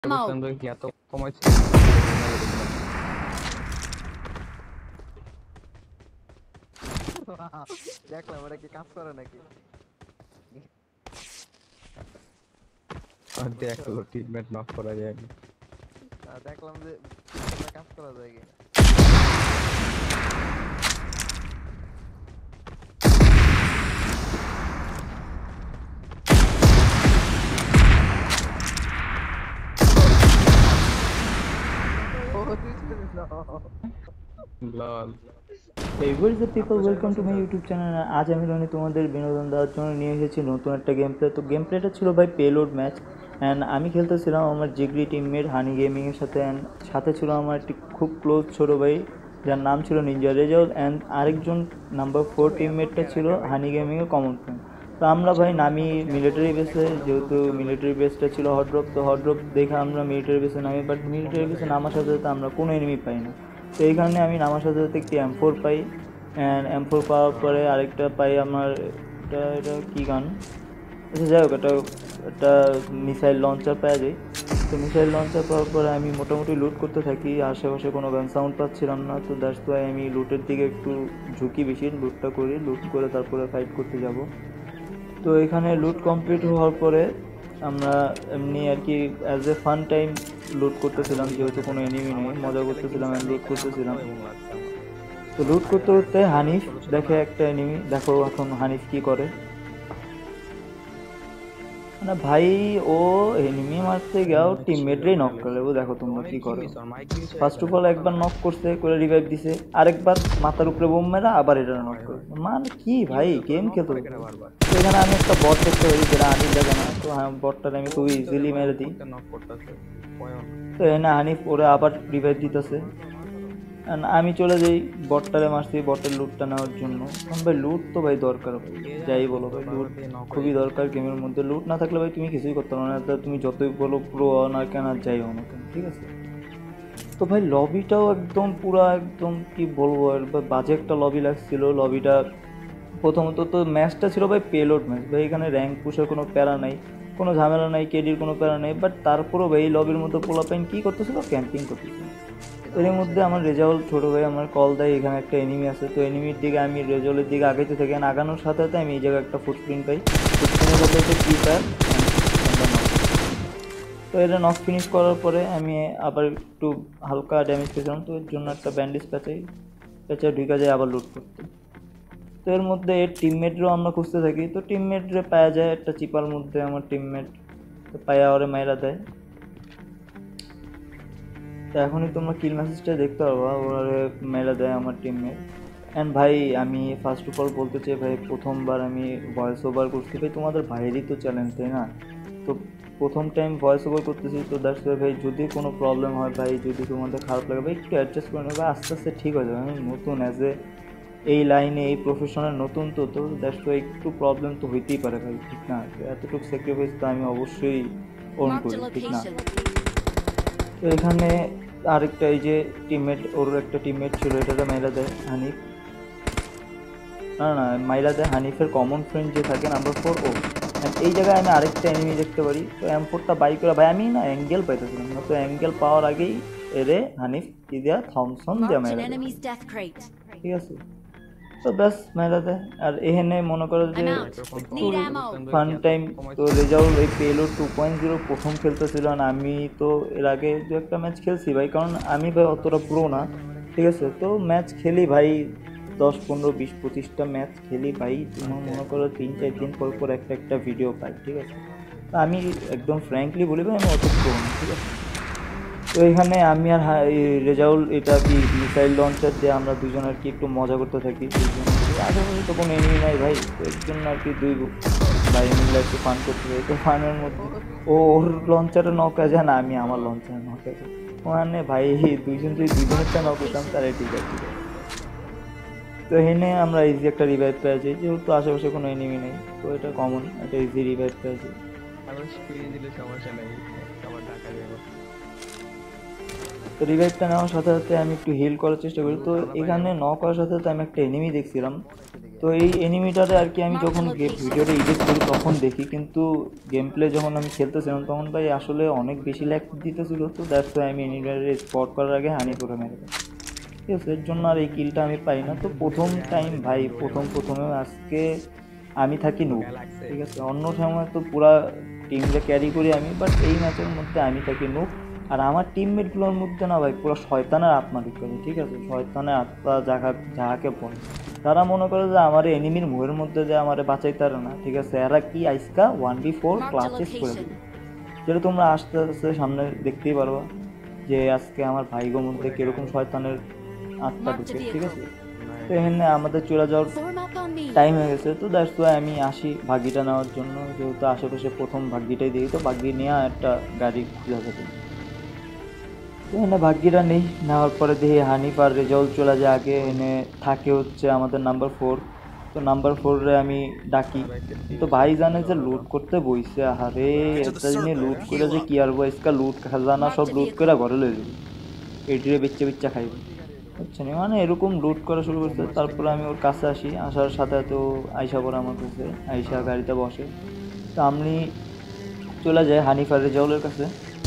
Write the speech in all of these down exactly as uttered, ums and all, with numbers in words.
বুঝলাম কি এত কমাইছে দেখলাম ওরা কি কাজ করে নাকি আর দেখলো টিমমেট নক করা যায় না দেখলাম যে কাজ করা যায় কিনা লল Hey, what is the people? Welcome to my YouTube channel. আজ আমি রনি তোমাদের বিনোদন দেওয়ার জন্য নিয়ে এসেছি নতুন একটা গেম প্লে। তো গেম প্লেটা ছিল ভাই পেলোড ম্যাচ অ্যান্ড আমি খেলতেছিলাম আমার জিগরি টিমমেট হানি গেমিংয়ের সাথে অ্যান্ড সাথে ছিল আমার একটি খুব ক্লোজ ছোটো ভাই যার নাম ছিল নিনজা রেজাউল অ্যান্ড আরেকজন নাম্বার ফোর টিমমেটটা ছিল হানি গেমিংয়ের কমন ফ্রেন্ড। তো আমরা ভাই নামি মিলিটারি বেসে, যেহেতু মিলিটারি বেসটা ছিল হটড্রপ, তো হটড্রপ দেখে আমরা মিলিটারি বেসে নামি, বাট মিলিটারি বেসে নামার সাথে সাথে আমরা কোনো এনিমি পাই না। তো এই কারণে আমি নামার সাথে সাথে একটি এম ফোর পাই অ্যান্ড এম ফোর পাওয়ার পরে আরেকটা পাই আমার এটা এটা কী গান আচ্ছা যাই হোক একটা একটা মিসাইল লঞ্চার পাওয়া যায়। তো মিসাইল লঞ্চার পাওয়ার পরে আমি মোটামুটি লুট করতে থাকি, আশেপাশে কোনো গান সাউন্ড পাচ্ছিলাম না, তো দ্যাটস ওয়াই আমি লুটের দিকে একটু ঝুঁকি বেশি, লুটটা করি, লুট করে তারপরে ফাইট করতে যাব। তো এখানে লুট কমপ্লিট হওয়ার পরে আমরা এমনি আর কি অ্যাজ এ ফান টাইম লুট করতেছিলাম, যেহেতু কোনো এনিমি নেই, মজা করতেছিলাম অ্যান্ড লুট করতেছিলাম। তো লুট করতে করতে হানিফ দেখে একটা এনিমি, দেখো এখন হানিফ কি করে না ভাই, ও এনিমি মারতে গিয়েও টিমমেটরাই নক করে, ও দেখো তোমরা কি করে। ফার্স্ট অফ অল একবার নক করছে, করে রিভাইভ দিছে, আরেকবার মাথার উপরে বোম মেরা আবার এটা নক করে, মানে কি ভাই গেম খেলতে। তো এখানে আমি একটা বট দেখতে পারি যেটা হানিফ দেখে না, তো হ্যাঁ বটটাকে আমি খুবই ইজিলি মেরে দিই। তো এখানে হানিফ ওরা আবার রিভাইভ দিতেছে, আমি চলে যাই বটটারে মারছি বটের লুটটা নেওয়ার জন্য। ভাই লুট তো ভাই দরকার, ভাই যাই বলো ভাই লুট খুবই দরকার গেমের মধ্যে। লুট না থাকলে ভাই তুমি কিছুই করতে পারো না, তুমি যতই বলো প্রো না কেন আর যাই হও না কেন, ঠিক আছে। তো ভাই লবিটাও একদম পুরো একদম কি বলবো একবার বাজে একটা লবি লাগছিল। লবিটা প্রথমত তো ম্যাচটা ছিল ভাই পেলোড ম্যাচ, ভাই এখানে র্যাঙ্ক পুষের কোনো প্যারা নাই, কোনো ঝামেলা নাই, কেডির কোনো প্যারা নেই, বাট তারপরেও ভাই লবির মধ্যে পোলাপাইন কী করতেছিল, ক্যাম্পিং করতেছিল। এর মধ্যে আমার রেজাউল ছোটো ভাই আমার কল দেয় এখানে একটা এনিমি আছে। তো এনিমির দিকে আমি রেজাউলের দিকে আগাইতে থাকি, আগানোর সাথে সাথে আমি এই জায়গায় একটা ফুটপ্রিন্ট পাই, ফুটপ্রিন্টের সাথে হচ্ছে ফ্রি ফায়ার। তো এটা নক ফিনিশ করার পরে আমি আবার একটু হালকা ড্যামেজ পেয়েছিলাম, তো এর জন্য একটা ব্যান্ডেজ প্যাচাই প্যাচায় ঢুকা যায় আবার লুট করতে। তো এর মধ্যে এর টিমমেটরাও আমরা খুঁজতে থাকি, তো টিমমেটরে পাওয়া যায় একটা চিপার মধ্যে আমার টিমমেট, তো পায়া ওরে মাইরা দেয়। তো এখনই তোমরা কিল মেসেজটা দেখতে পারবা, ওরা মেলা দেয় আমার টিমমেট। অ্যান্ড ভাই আমি ফার্স্ট অফ অল বলতে চাই ভাই, প্রথমবার আমি ভয়েস ওভার করছি ভাই, তোমাদের ভাইয়েরই তো চ্যালেঞ্জ তাই না, তো প্রথম টাইম ভয়েস ওভার করতেছি, তো দ্যাটস ওয়াই ভাই যদি কোনো প্রবলেম হয় ভাই, যদি তোমাদের খারাপ লাগে ভাই একটু অ্যাডজাস্ট করে নেবে, আস্তে আস্তে ঠিক হয়ে যাবে। আমি নতুন অ্যাজ এ এই লাইনে এই প্রফেশনের নতুন, তো তো দ্যাটস ওয়াই একটু প্রবলেম তো হইতেই পারে ভাই, ঠিক না, এতটুকু স্যাক্রিফাইস তো আমি অবশ্যই ওন করি, ঠিক না। তো এখানে আরেকটা এই যে টিমমেট, ওর একটা টিমমেট ছিল, এটাতে মাইরা দেয় হানিফ, না না মাইরা দেয় হানিফের কমন ফ্রেন্ড যে থাকে নাম্বার ফোর ও। এই জায়গায় আমি আরেকটা এনিমি দেখতে পারি, তো এম ফোরটা বাই করে ভাই আমি না অ্যাঙ্গেল পাইতেছিলাম না, তো অ্যাঙ্গেল পাওয়ার আগেই এরে হানিফ কি দেয়া থমসন দেওয়া মাইরা দেয়, ঠিক আছে। তো ব্যাস মেলা দেয়। আর এখানে মনে করো যে ফান টাইম, তো রেজাউল এই পেলো টু পয়েন্ট জিরো প্রথম খেলতেছিল, আর আমি তো এর আগে দু একটা ম্যাচ খেলছি ভাই, কারণ আমি ভাই অতটা প্রো না, ঠিক আছে। তো ম্যাচ খেলি ভাই দশ পনেরো বিশ পঁচিশটা ম্যাচ খেলি ভাই, তোমার মনে করো তিন চার দিন পর পর একটা একটা ভিডিও পাই, ঠিক আছে। আমি একদম ফ্র্যাঙ্কলি বলি ভাই আমি অত প্রো না, ঠিক আছে। তো এখানে আমি আর রেজাউল এটা কি মিসাইল লঞ্চার দিয়ে আমরা দুজন আর কি একটু মজা করতে থাকি, আশেপাশে তো কোনো এনিমি নাই ভাই, তো এর জন্য আর কি দুই ভাই মিলে একটু ফান করতে থাকি। তো ফানের মধ্যে ও ওর লঞ্চারে নৌকা যায় না, আমি আমার লঞ্চারে নৌকা যাই, ওখানে ভাই দুইজন যদি দুজনেরটা নক করতাম তাহলে ঠিক আছে। তো এখানে আমরা ইজি একটা রিভাইভ পেয়ে যাই, যেহেতু আশেপাশে কোনো এনিমি নেই, তো এটা কমন একটা ইজি রিভাইভ পেয়ে যাই। তো রিভাইভটা নেওয়ার সাথে সাথে আমি একটু হিল করার চেষ্টা করি, তো এখানে নক করার সাথে সাথে আমি একটা এনিমি দেখছিলাম, তো এই এনিমিটারে আর কি আমি যখন ভিডিওটা এডিট করি তখন দেখি, কিন্তু গেম প্লে যখন আমি খেলতেছিলাম তখন ভাই আসলে অনেক বেশি ল্যাগ দিতেছিল। তো দ্যাটস ওয়াই আমি এনিমিটারে স্পট করার আগে হানি করে মেরে দেয়, ঠিক আছে। এর জন্য আর এই কিলটা আমি পাই না। তো প্রথম টাইম ভাই প্রথম প্রথমে আজকে আমি থাকি নুব, ঠিক আছে। অন্য সময় তো পুরা টিমকে ক্যারি করি আমি, বাট এই ম্যাচের মধ্যে আমি থাকি নুব। আর আমার টিমমেটগুলোর মধ্যে না ভাই পুরো শয়তানের আত্মা ঢুকে, ঠিক আছে। শয়তানের আত্মা যাহা যাহাকে বলে, তারা মনে করে যে আমার এনিমির মুহের মধ্যে যে আমার বাঁচাইতে পারে না, ঠিক আছে। এরা কি আইসকা ওয়ান বি ফোর ক্লাচেস করে দেবে, যেটা তোমরা আস্তে আস্তে সামনে দেখতেই পারবা যে আজকে আমার ভাইগোর মধ্যে কিরকম শয়তানের আত্মা ঢুকে, ঠিক আছে। তো এখানে আমাদের চলে যাওয়ার টাইম হয়ে গেছে। তো দ্যাটস ওয়াই আমি আসি ভাগ্যিটা নেওয়ার জন্য, যেহেতু আশেপাশে প্রথম ভাগ্যিটাই দিই, তো ভাগ্যি নিয়ে একটা গাড়ি খুঁজে যাবে। তো এনে ভাগ্যিটা নেই, নেওয়ার পরে দেখি হানিফ আর রেজাউল চলে যায় আগে। এনে থাকে হচ্ছে আমাদের নাম্বার ফোর। তো নাম্বার ফোরে আমি ডাকি, তো ভাই জানে যে লুট করতে বইছে। আরে একটা জিনিস লুট করে যে কি আর বয়স্কা লুট খাজানা সব লুট করে ঘরে লয়ে যাবে, এটিরে বেচ্চা বেচ্চা খাইবে, বুঝছেন। মানে এরকম লুট করা শুরু করছে। তারপরে আমি ওর কাছে আসি, আসার সাথে তো আইসা পরে আমার কাছে, আইসা গাড়িতে বসে। তো আমি চলে যাই হানিফ আর রেজাউলের কাছে।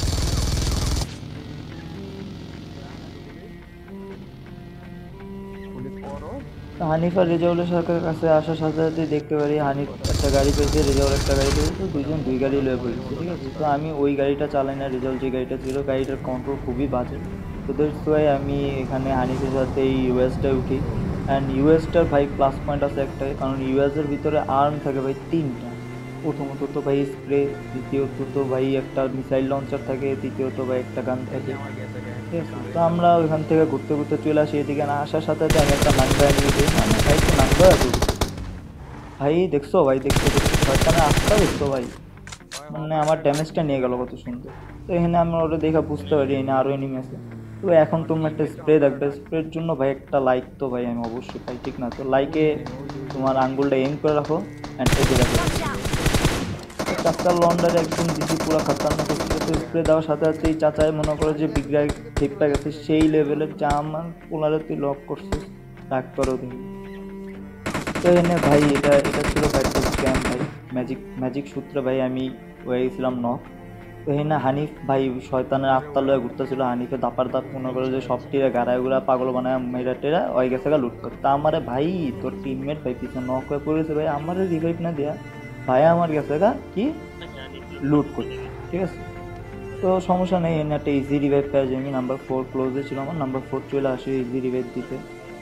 হানিফ আর রেজাউলের কাছে আসার সাথে সাথে দেখতে পারি হানিফ একটা গাড়ি পেয়েছে, রেজাউল একটা গাড়ি পেয়েছে। তো দুইজন দুই গাড়ি লয়ে পড়েছে, ঠিক আছে। তো আমি ওই গাড়িটা চালাই না, রেজাউল যে গাড়িটা ছিল গাড়িটার কন্ট্রোল খুবই বাজে। তো দ্যাটস ওয়াই আমি এখানে হানিফের সাথে এই ইউএসটায় উঠি। অ্যান্ড ইউএসটার ভাই প্লাস পয়েন্ট আছে একটাই, কারণ ইউএসের ভিতরে আর্ম থাকে ভাই তিনটা। প্রথমত তো ভাই স্প্রে, দ্বিতীয়ত তো ভাই একটা মিসাইল লঞ্চার থাকে, তৃতীয়ত ভাই একটা গান থাকে, ঠিক আছে। তো আমরা ওইখান থেকে ঘুরতে ঘুরতে চলে আসি এদিকে। না আসার সাথে সাথে আমি একটা নাঙ্গা নিয়ে দিই, মানে ভাই তো নাঙ্গা আছে ভাই, দেখছো ভাই, দেখছো দেখছো শয়তানে আস্তা দেখছো ভাই, মানে আমার ড্যামেজটা নিয়ে গেল কত সুন্দর। তো এখানে আমরা ওটা দেখে বুঝতে পারি এখানে আরও এনিমি আছে। তো এখন তোমরা একটা স্প্রে দেখবে, স্প্রের জন্য ভাই একটা লাইক তো ভাই আমি অবশ্যই পাই, ঠিক না। তো লাইকে তোমার আঙ্গুলটা এম করে রাখো অ্যান্ড এগিয়ে রাখো। চাচার লন্ডারে একদম দিদি পুরো খাতারনাক হচ্ছে। তো স্প্রে দেওয়ার সাথে সাথে এই চাচাই মনে করো যে বিগ্রাই ঠিকঠাক গেছে, সেই লেভেলের যা আমার পোলারে তুই লক করছিস রাগ করো তুমি। তো এনে ভাই এটা এটা ছিল ভাই একটা স্ক্যাম ভাই, ম্যাজিক ম্যাজিক সূত্রে ভাই আমি হয়ে গেছিলাম নক। তো এখানে হানিফ ভাই শয়তানের আত্মা লয়ে ঘুরতেছিল, হানিফে দাপার দাপ মনে করে যে সব টিরা গাড়ায় গুড়া পাগল বানায় মেয়েরা টেরা ওই গেছে গা লুট করতে। আমারে ভাই তোর টিমমেট ভাই পিছনে নক হয়ে পড়েছে ভাই, আমারে রিভাইভ না দেয়া ভাই আমার গেছে গা কি লুট করতে, ঠিক আছে। তো সমস্যা নেই, এনে একটা ইজি রিভাইভ পেয়ে যাই আমি। নাম্বার ফোর ক্লোজে ছিল আমার, নাম্বার ফোর চলে আসে ইজি রিভাইভ দিতে।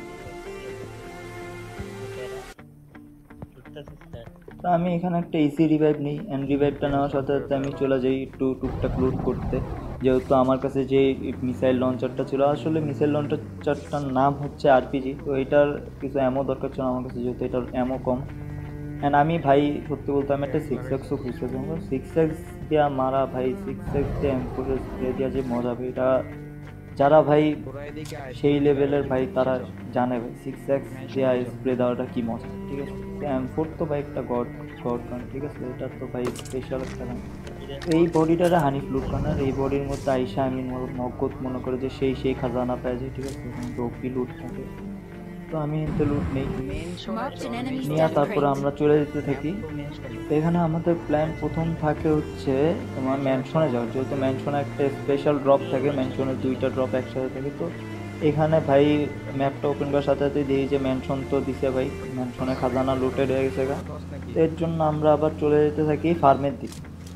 তো আমি এখানে একটা ইজি রিভাইভ নিই, অ্যান্ড রিভাইভটা নেওয়ার সাথে সাথে আমি চলে যাই একটু টুকটাক লুট করতে। যেহেতু আমার কাছে যে মিসাইল লঞ্চারটা ছিল, আসলে মিসাইল লঞ্চারটার নাম হচ্ছে আরপিজি। তো এটার কিছু অ্যামো দরকার ছিল আমার কাছে, যেহেতু এটার অ্যামো কম। অ্যান্ড আমি ভাই সত্যি বলতে আমি একটা সিক্স এক্সও খুঁজতেছি। সিক্স এক্স দেওয়া মারা ভাই, সিক্স এক্স দিয়ে এমফোরে স্প্রে দেওয়া যে মজা ভাই, এটা যারা ভাই সেই লেভেলের ভাই তারা জানে ভাই সিক্স এক্স দেওয়া স্প্রে দেওয়াটা কী মজা, ঠিক আছে। এম ফোর তো ভাই একটা গড গড গান, ঠিক আছে। এটা তো ভাই স্পেশাল একটা গান। এই বডিটারে হানিফ লুট করার, এই বডির মধ্যে আইসা আমি নগদ মনে করে যে সেই সেই খাজানা পাই যায়, ঠিক আছে। ডোপি লুট থাকে, তো আমি এতে লুট নেই নিয়ে তারপরে আমরা চলে যেতে থাকি। তো এখানে আমাদের প্ল্যান প্রথম থাকে হচ্ছে তোমার ম্যানশনে যাওয়ার, যেহেতু ম্যানশনে একটা স্পেশাল ড্রপ থাকে, ম্যানশনে দুইটা ড্রপ একসাথে থাকে। তো এখানে ভাই ম্যাপটা ওপেন করার সাথে সাথে দেখি যে ম্যানশন তো দিছে ভাই, ম্যানশনে খাজানা লুটেড হয়ে গেছে গা। এর জন্য আমরা আবার চলে যেতে থাকি ফার্মের দিকে।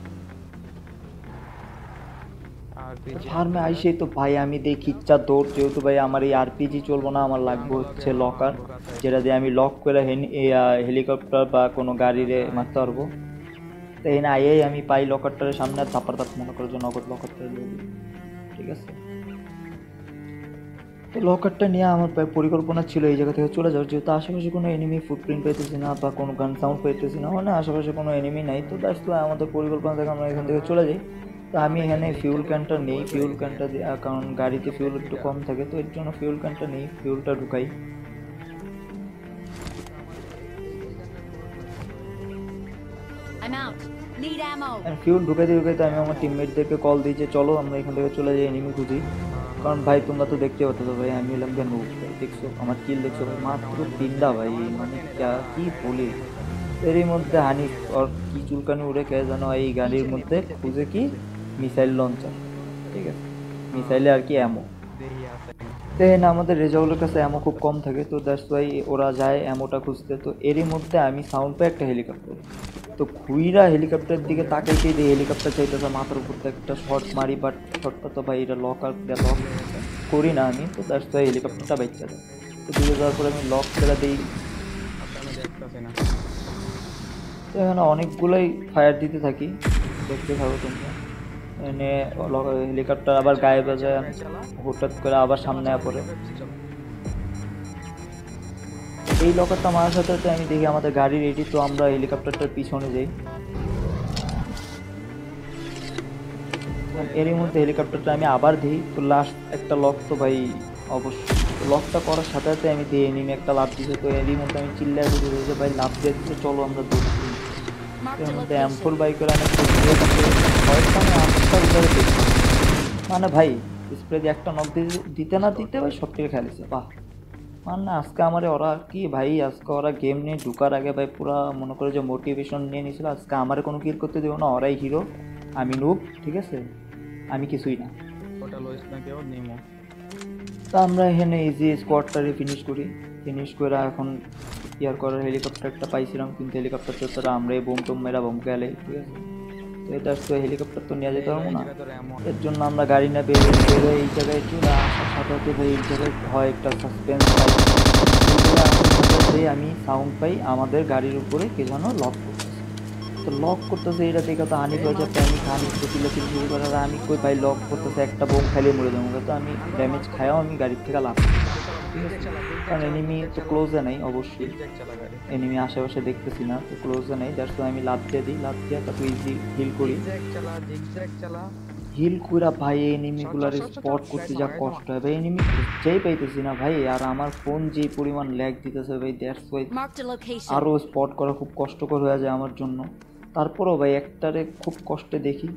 ফার্মে আইসে তো ভাই আমি দেখি ইচ্ছা দৌড়, যেহেতু ভাই আমার এই আরপিজি চলবো না, আমার লাগবে হচ্ছে লকার, যেটা দিয়ে আমি লক করে হেলিকপ্টার বা কোনো গাড়িরে মারতে পারবো। তো এখানে আইয়াই আমি পাই লকারটার সামনে ধাপার ধাপ মনে করে যে নগদ লকারটা, ঠিক আছে। তো লকারটা নিয়ে আমার পরিকল্পনা ছিল এই জায়গা থেকে চলে যাওয়ার, যেহেতু আশেপাশে কোনো এনিমি ফুটপ্রিন্ট পাইতেছি না বা কোনো গান সাউন্ড পাইতেছি না, মানে আশেপাশে কোনো এনিমি নাই। তো দ্যাটস ওয়াই আমাদের পরিকল্পনা থেকে আমরা এখান থেকে চলে যাই। তো আমি এখানে ফিউল ক্যানটা নেই, ফিউল ক্যানটা দিয়ে, কারণ গাড়িতে ফিউল একটু কম থাকে, তো এর জন্য ফিউল ক্যানটা নেই, ফিউলটা ঢুকাই। ফিউল ঢুকাইতে ঢুকাইতে আমি আমার টিমমেটদেরকে কল দিই যে চলো আমরা এখান থেকে চলে যাই, এনিমি খুঁজি। কারণ ভাই তোমরা তো দেখতে পাচ্ছ তো ভাই আমি হলাম কেন দেখছো আমার কিল দেখছো ভাই মাত্র তিনটা ভাই মানে ক্যা- কি বলি এরই মধ্যে হানি ওর কি চুলকানি উড়ে কে জানো এই গাড়ির মধ্যে খুঁজে কি মিসাইল লঞ্চার, ঠিক আছে মিসাইলে আর কি অ্যামো দেখি আছে দেখেন আমাদের রেজাউলের কাছে অ্যামো খুব কম থাকে তো দ্যাটস ওয়াই ওরা যায় অ্যামোটা খুঁজতে। তো এরই মধ্যে আমি সাউন্ড পাই একটা হেলিকপ্টার, তো খুইরা হেলিকপ্টারের দিকে তাকাইতেই দিয়ে হেলিকপ্টার চাইতেছে মাথার উপর থেকে একটা শর্ট মারি, বাট শর্টটা তো ভাই এটা লক আর লক করি না আমি, তো দ্যাটস ওয়াই হেলিকপ্টারটা বাইচা যায়। তো দূরে যাওয়ার পরে আমি লক ফেলা দিই। আচ্ছা, আমি দেখতেছি না। তো এখানে অনেকগুলোই ফায়ার দিতে থাকি, দেখতে থাকো তোমরা। এনে হেলিকপ্টার আবার গায়ে বাজায় হঠাৎ করে আবার সামনে পড়ে। এই লকারটা মারার সাথে সাথে আমি দেখি আমাদের গাড়ি রেডি, তো আমরা হেলিকপ্টারটার পিছনে যাই। এরই মধ্যে হেলিকপ্টারটা আমি আবার দিই, তো লাস্ট একটা লক তো ভাই অবশ্যই লকটা করার সাথে সাথে আমি দিয়ে নিমে একটা লাভ দিতে, তো এরই মধ্যে আমি চিল্লায় বুঝে যে ভাই লাভ দিয়ে দিতে চলো আমরা দৌড়ছি। এর মধ্যে এম ফোর বাইকের আমি মানে ভাই স্প্রে দিয়ে একটা নক দিতে না দিতে ভাই সব থেকে খেলেছে বাহ। মানে আজকে আমার ওরা কি ভাই আজকে ওরা গেম নিয়ে ঢুকার আগে ভাই পুরা মনে করে যে মোটিভেশন নিয়ে নিয়েছিল, আজকে আমার কোনো কিল করতে দেবো না, ওরাই হিরো আমি নুব, ঠিক আছে আমি কিছুই না। ওটা লইস না কেউ নিমো। তা আমরা এখানে ইজি স্কোয়াডটারে ফিনিশ করি, ফিনিশ করে এখন ইয়ার করার হেলিকপ্টারটা পাইছিলাম, কিন্তু হেলিকপ্টারটা তারা আমরাই বোম টোম মেরা বোম গেলে, ঠিক আছে তো এটা তো হেলিকপ্টার তো নেওয়া যেতে পারবো না, এর জন্য আমরা গাড়ি না বের বেরো এই জায়গায় চলে আসার সাথে সাথে ভাই এই জায়গায় হয় একটা সাসপেন্স পাই, সাথে আমি সাউন্ড পাই আমাদের গাড়ির উপরে কে যেন লক করতেছে। তো লক করতেছে এটা দেখে তো হানি করেছে প্যানিক, হানি তো চিল্লাচিল শুরু করে, আমি কই ভাই লক করতেছে একটা বোম খাইলে মরে যাবো, তো আমি ড্যামেজ খাইও আমি গাড়ির থেকে লাভ, ঠিক আছে কারণ এনিমি তো ক্লোজে নেই, অবশ্যই এনিমি আশেপাশে দেখতেছি না, তো ক্লোজে নেই, দ্যাটস আমি লাভ দিয়ে দিই, লাভ দিয়ে তারপর ইজি হিল করি। হিল কইরা ভাই এই এনিমিগুলার স্পট করতে যা কষ্ট হয় ভাই, এনিমি খুঁজেই পাইতেছি না ভাই, আর আমার ফোন যে পরিমাণ ল্যাগ দিতেছে ভাই দ্যাটস ওয়াই আরও স্পট করা খুব কষ্টকর হয়ে যায় আমার জন্য। তারপরও ভাই একটারে খুব কষ্টে দেখি,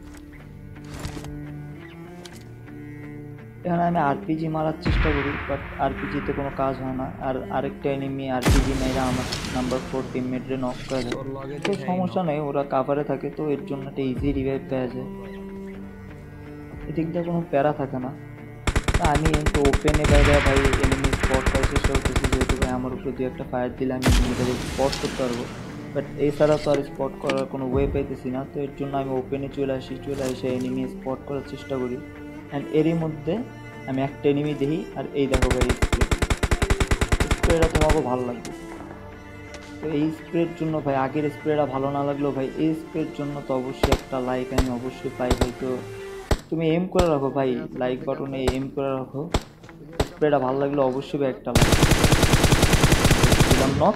এখানে আমি আরপিজি মারার চেষ্টা করি বাট আরপিজিতে কোনো কাজ হয় না, আর আরেকটা এনিমি আরপিজি মেয়েরা আমার নাম্বার ফোর টিমমেটরে নক করে দেয়, তো সমস্যা নেই ওরা কাভারে থাকে, তো এর জন্য একটা ইজি রিভাইভ পেয়ে যায়, এদিক দিয়ে কোনো প্যারা থাকে না। তা আমি কিন্তু ওপেনে বাইরে ভাই এনিমি স্পট করার চেষ্টা করতেছি, যেহেতু ভাই আমার উপরে দু একটা ফায়ার দিলে আমি এনিমিটাকে স্পট করতে পারবো, বাট এছাড়া তো আর স্পট করার কোনো ওয়ে পাইতেছি না, তো এর জন্য আমি ওপেনে চলে আসি, চলে এসে এনিমি স্পট করার চেষ্টা করি। অ্যান্ড এরই মধ্যে আমি একটা এনিমি দেখি, আর এই দেখো ভাই স্প্রে, স্প্রেটা তোমাকেও ভালো লাগবে, তো এই স্প্রের জন্য ভাই আগের স্প্রেটা ভালো না লাগলেও ভাই এই স্প্রের জন্য তো অবশ্যই একটা লাইক আমি অবশ্যই পাই ভাই, তো তুমি এম করে রাখো ভাই, লাইক বাটনে এম করে রাখো, স্প্রেটা ভালো লাগলে অবশ্যই ভাই একটা লাইক দিলাম নক,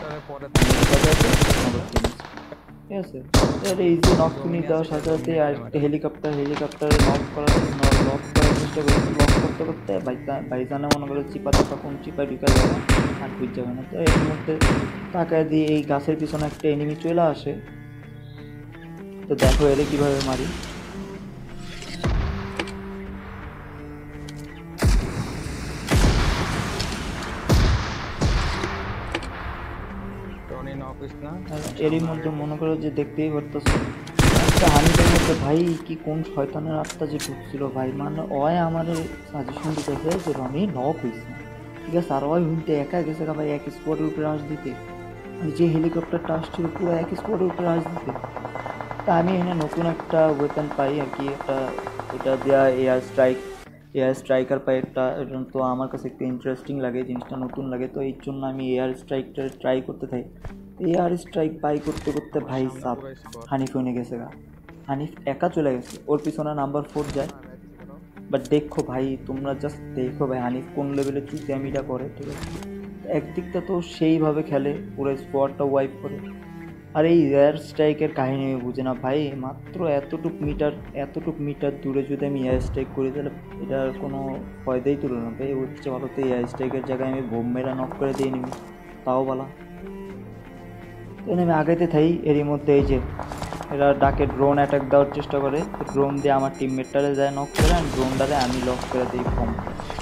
ঠিক আছে এটা ইজি নক কিনে দেওয়ার সাথে সাথে আর একটা হেলিকপ্টার হেলিকপ্টারে নক করার লক করার চেষ্টা করছি, লক করতে করতে বাইকা বাইজানে মনে করে চিপা চাপা কোন চিপা ঢুকা যাবে আর বুঝ যাবে না, তো এর মধ্যে তাকায় দিয়ে এই গাছের পিছনে একটা এনিমি চলে আসে, তো দেখো এরে কীভাবে মারি। এরই মধ্যে মনে করো যে দেখতেই পারতেছো একটা হানিটার মধ্যে ভাই কি কোন শয়তানের আত্মা যে ঢুকছিল ভাই, মানে ওয় আমার সাজেশন দিতেছে যে রনি নক হইছে না, ঠিক আছে আর ওই হুইনতে একা গেছে ভাই এক স্পটের উপরে আস দিতে, যে হেলিকপ্টারটা আসছিল পুরো এক স্পটের উপরে আস দিতে। তা আমি এখানে নতুন একটা ওয়েপেন পাই আর কি, একটা এটা দেওয়া এয়ার স্ট্রাইক এয়ার স্ট্রাইকার পাই একটা, তো আমার কাছে একটু ইন্টারেস্টিং লাগে জিনিসটা, নতুন লাগে, তো এই জন্য আমি এয়ার স্ট্রাইকটা ট্রাই করতে থাকি। এয়ার স্ট্রাইক বাই করতে করতে ভাই সাপ হানিফ হয়ে গেছে গা, হানিফ একা চলে গেছে, ওর পিছনে নাম্বার ফোর যায়, বাট দেখো ভাই তোমরা জাস্ট দেখো ভাই হানিফ কোন লেভেলে চুতিয়ামিটা করে, ঠিক আছে একদিকটা তো সেইভাবে খেলে পুরো স্কোয়াডটা ওয়াইপ করে, আর এই এয়ার স্ট্রাইকের কাহিনী আমি বুঝি না ভাই, মাত্র এতটুক মিটার এতটুক মিটার দূরে যদি আমি এয়ার স্ট্রাইক করি তাহলে এটার কোনো ফয়দাই তুলো না ভাই, হচ্ছে ভালো তো এয়ার স্ট্রাইকের জায়গায় আমি বোম মেরা নক করে দিয়ে নিবি তাও বলা, তাই আমি আগাইতে থাই। এরই মধ্যে এই যে এরা ডাকে ড্রোন অ্যাটাক দেওয়ার চেষ্টা করে, ড্রোন দিয়ে আমার টিমমেটটারে যায় নক করে, আর ড্রোনটারে আমি লক করে দিই ফোন,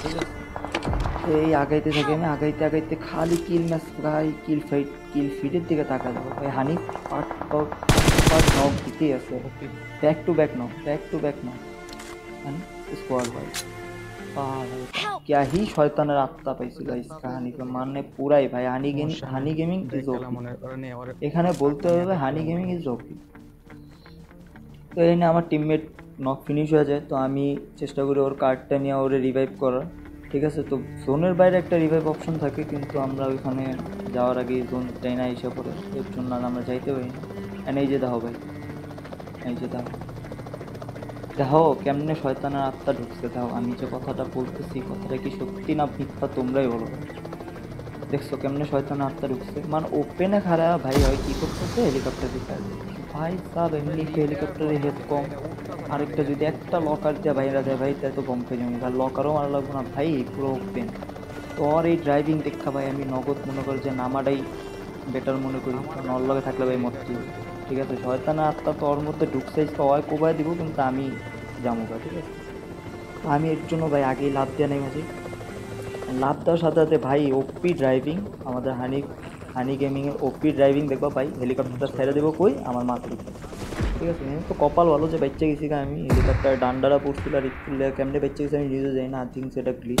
ঠিক আছে। তো এই আগাইতে থাকি আমি, আগাইতে আগাইতে খালি কিল ম্যাচ ভাই, কিল ফাইট কিল ফিডের দিকে তাকা যাবো ভাই। হানি পার্ট পার্ট নক দিতেই আছে, back to back knock, back to back knock squad ভাই। क्या ही শয়তানের আত্মা পাইছি গাইস কাহিনী মানে পুরাই ভাই। Honey gaming, Honey gaming is okay, এখানে বলতে হবে হানি গেমিং ইজ ওকে। তো এই না আমার টিমমেট নক ফিনিশ হয়ে যায়, তো আমি চেষ্টা করি ওর কার্ডটা নিয়ে ওরে রিভাইভ করার, ঠিক আছে। তো জোনের বাইরে একটা রিভাইভ অপশন থাকে, কিন্তু আমরা ওইখানে যাওয়ার আগে জোন চাই না এসে পড়ে, এর জন্য আর আমরা যাইতে পারি না। এন্ড এই যে দাও ভাই, এই যে দাও, দেখো কেমনে শয়তানের আত্মা ঢুকছে। দাও আমি যে কথাটা বলতেছি কথাটা কি সত্যি না মিথ্যা তোমরাই বলো। দেখছো কেমনে শয়তানের আত্মা ঢুকছে, মানে ওপেনে খারা ভাই হয় কি করতেছে হেলিকপ্টার দিতে ভাই সাব এমনি হেলিকপ্টারে হেড কম, আরেকটা যদি একটা লকার দিয়ে বাইরা দেয় ভাই তাই তো বম্পে জমি, আর লকারও মারা লাগবো না ভাই, পুরো ওপেন। তো আর এই ড্রাইভিং দেখা ভাই আমি নগদ মনে করি যে নামাটাই বেটার মনে করি, কারণ ওর লগে থাকলে ভাই মরতে, ঠিক আছে। শয়তানের আত্মা তো ওর মধ্যে ঢুকছে, সবাই কোবাই দিব, কিন্তু আমি যাবো গা, ঠিক আছে। আমি এর জন্য ভাই আগেই লাভ দেওয়া নেই মাঝে, লাভ দেওয়ার সাথে সাথে ভাই ওপি ড্রাইভিং আমাদের হানি হানি গেমিংয়ের ওপি ড্রাইভিং দেখবো ভাই। হেলিকপ্টারটা ছেড়ে দেবো কই আমার মাথার উপরে, ঠিক আছে। তো কপাল ভালো যে বাচ্চা গেছি আমি, হেলিকপ্টার ডান্ডারা পড়ছিল আর একটু কেমনে বাচ্চা গেছি আমি নিজে যাই না, আই থিঙ্ক সেটা গ্লিচ।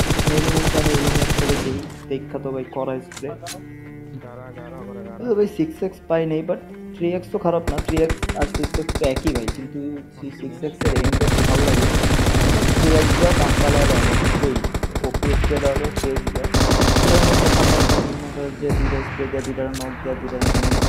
দেখা তো ভাই করা স্প্রে ভাই সিক্স এক্স পাই নেই, বাট থ্রি এক্স তো খারাপ না, থ্রি এক্স আর সিক্স এক্স তো একই ভাই, কিন্তু সিক্স এক্সের এমটা ভালো লাগে। থ্রি এক্স বা কাঁচা ওই ওপি স্প্রে দেওয়া যে দুটা স্প্রে দেওয়া, দুটা নক দেওয়া, দুটা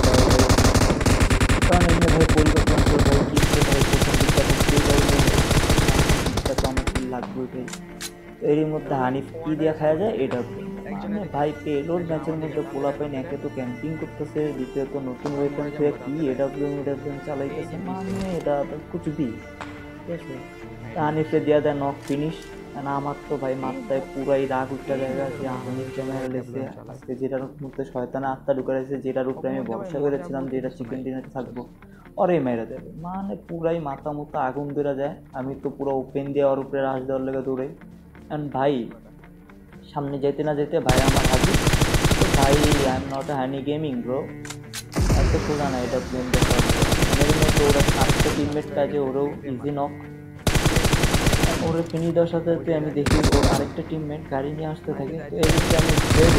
কারণ এমনি ভাই পরিকল্পনা করে ভাই কিনতে ভাই প্রথম দিকটা দিকটা তো আমার কি লাগবে ভাই। তো এরই মধ্যে হানিফ কী দিয়ে খাওয়া যায় এটা মানে ভাই পেলোর ম্যাচের মধ্যে পোলা পাইন, একে তো ক্যাম্পিং করতেছে, দ্বিতীয়ত নতুন ওয়েপন থেকে কি এডাব্লিউ এডাব্লিউ চালাইতেছে, মানে এটা কুচবি, ঠিক আছে। হানিফে দেওয়া দেয় নক ফিনিশ, না আমার তো ভাই মাথায় পুরাই রাগ উঠতে জায়গা যে হানিফ ক্যামেরা লেগেছে আজকে, যেটার মধ্যে শয়তানা আত্মা ঢুকে রয়েছে, যেটার উপরে আমি ভরসা করেছিলাম যে এটা চিকেন ডিনারে থাকবো, ওরে মেরে দেবে, মানে পুরাই মাথা মতো আগুন বেরা যায়। আমি তো পুরো ওপেন দিয়ে ওর উপরে রাশ দেওয়ার লেগে দৌড়াই, অ্যান্ড ভাই সামনে যেতে না যেতে ভাই আমার হাজি, তো ভাই I am not a Honey gaming bro, এত সোজা না এটা প্লেন দেখা। এর মধ্যে ওরা আরেকটা টিমমেট কাজে ওরাও ইজি নক, ওরা ফিনিশ দেওয়ার সাথে সাথে আমি দেখি ওর আরেকটা টিমমেট গাড়ি নিয়ে আসতে থাকে, তো এর মধ্যে আমি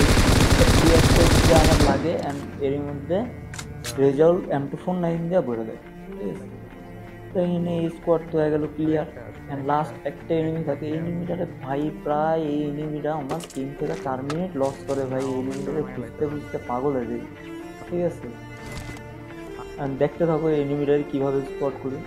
আমার লাগে, অ্যান্ড এর মধ্যে result M two four nine দিয়ে বলে দেয়, ঠিক আছে। তো এখানে এই স্কোয়াড তো হয়ে গেল ক্লিয়ার, অ্যান্ড লাস্ট একটা এনিমি থাকে, এই এনিমিটারে ভাই প্রায় এই এনিমিটা আমার টিম থেকে চার মিনিট লস করে ভাই, এই এনিমিটারে বুঝতে বুঝতে পাগল হয়ে যায়, ঠিক আছে। অ্যান্ড দেখতে থাকো এই এনিমিটারে কীভাবে স্পট করি।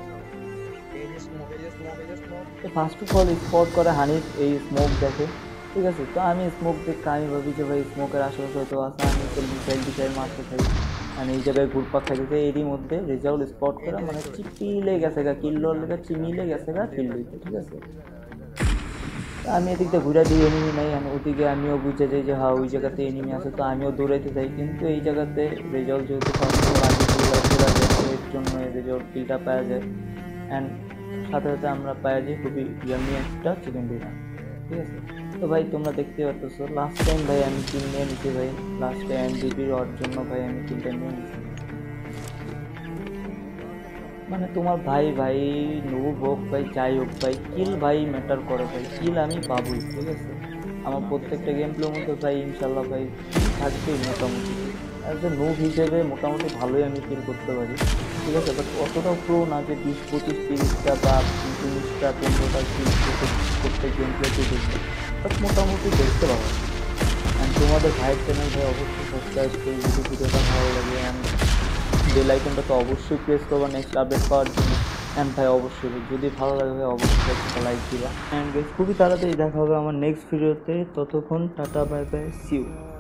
তো ফার্স্ট অফ অল স্পট করে হানিফ এই স্মোক দেখে, ঠিক আছে। তো আমি স্মোক দেখে আমি ভাবি যে ভাই স্মোকের আশেপাশে হয়তো আসা, আমি তো মিসাইল টিসাইল মারতে থাকি, মানে এই জায়গায় ঘুরপাক থাকতে, এরই মধ্যে রেজাল্ট স্পট করে মানে চিপিলে গেছে গা কিল্লোর লেগে, চিমিলে গেছে গা কিল দিতে, ঠিক আছে। আমি এদিকটা ঘুরে দিই এনিমি নাই, আমি ওদিকে আমিও বুঝে যাই যে হ্যাঁ ওই জায়গাতে এনিমি আছে, তো আমিও দৌড়াইতে চাই, কিন্তু এই জায়গাতে রেজাল্ট যেহেতু ফার্স্ট আগে এর জন্য রেজাল্ট কিলটা পাওয়া যায়, অ্যান্ড সাথে সাথে আমরা পাওয়া যাই খুবই ইয়ামি একটা চিকেন ডিনার, ঠিক আছে। তো ভাই তোমরা দেখতে পাচ্ছ লাস্ট টাইম ভাই আমি কিল নিয়ে নিচ্ছি ভাই, লাস্টে এমভিপি হওয়ার জন্য ভাই আমি কিলটা নিয়ে নিচ্ছি, মানে তোমার ভাই ভাই নুব হোক ভাই যাই হোক ভাই কিল ভাই ম্যাটার করে ভাই, কিল আমি পাবই, ঠিক আছে। আমার প্রত্যেকটা গেম প্লের মধ্যে ভাই ইনশাল্লাহ ভাই থাকবেই মোটামুটি, অ্যাজ এ নুব হিসেবে মোটামুটি ভালোই আমি কিল করতে পারি, ঠিক আছে। বাট অতটাও প্রো না যে বিশ পঁচিশ তিরিশটা বা তিরিশটা পনেরোটা কিল প্রত্যেক গেম প্লেতে দেখবে, বাট মোটামুটি দেখতে পাবো। অ্যান্ড তোমাদের ভাইয়ের চ্যানেল ভাই অবশ্যই সাবস্ক্রাইব করে যদি ভিডিওটা ভালো লাগে, অ্যান্ড বেল আইকনটা তো অবশ্যই প্রেস করবা নেক্সট আপডেট পাওয়ার জন্য, অ্যান্ড ভাই অবশ্যই যদি ভালো লাগে ভাই অবশ্যই একটা লাইক দিবা, অ্যান্ড খুবই তাড়াতাড়ি দেখা হবে আমার নেক্সট ভিডিওতে, ততক্ষণ tata bye bye see you.